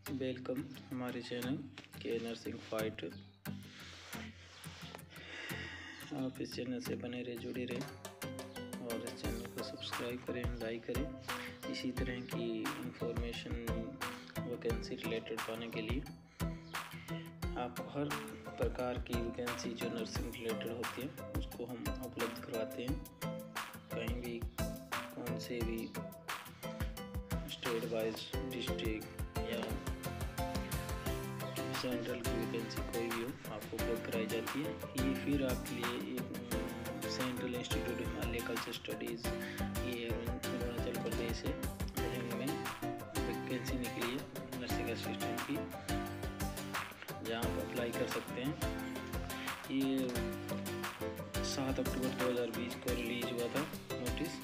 Welcome हमारे channel के nursing fight. आप इस चैनल से बने रहे, जुड़े रहें और इस चैनल को सब्सक्राइब करें, लाइक करें। इसी तरह की इंफॉर्मेशन वैकेंसी रिलेटेड पाने के लिए आपको हर प्रकार की वैकेंसी जो नर्सिंग रिलेटेड होती है उसको हम उपलब्ध करवाते हैं। कहीं भी कौन से भी स्टेट वाइज, डिस्ट्रिक्ट या सेंट्रल की वैकेंसी कोई भी हो आपको उपलब्ध कराई जाती है। ये फिर आपके लिए एक central institute Himalaya culture studies, ये अरुणाचल प्रदेश है, में वैकेंसी निकली है नर्सिंग असिस्टेंट की, जहाँ आप अप्लाई कर सकते हैं। ये 7 अक्टूबर 2020 को रिलीज हुआ था नोटिस।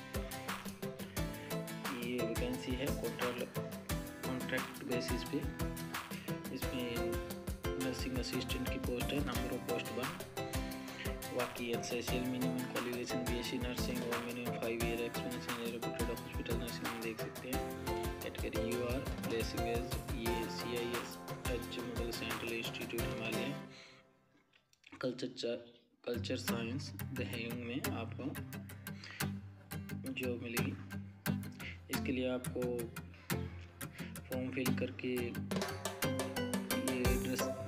ये वैकेंसी है कॉन्ट्रैक्ट बेसिस पे। इसमें नर्सिंग असिस्टेंट की पोस्ट है, नंबर ऑफ पोस्ट 1। बाकी essential minimum qualification BSc nursing और minimum 5 year experience in reputed hospital nursing में देख सकते हैं। कैटेगरी यूआर प्लेसिंग एज ये CIS H model central institute Himalaya culture science Dahung में आपको जॉब मिलेगी। इसके लिए आपको फॉर्म फिल करके ये एड्रेस